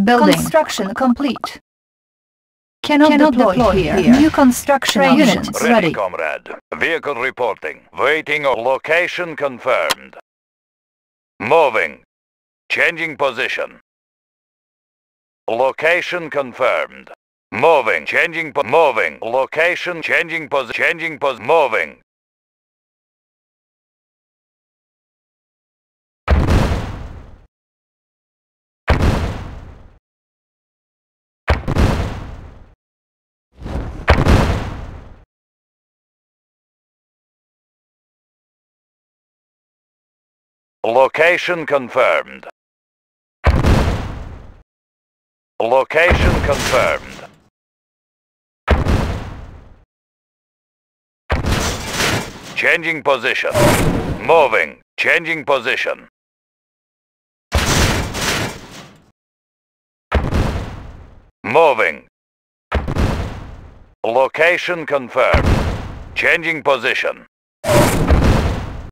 Building. Construction complete. Cannot deploy here. New construction units Ready, ready. comrade. Vehicle reporting. Waiting on location confirmed. Moving. Changing position. Location confirmed. Moving. Moving. Location changing moving. Location confirmed. Location confirmed. Changing position. Moving. Changing position. Moving. Location confirmed. Changing position.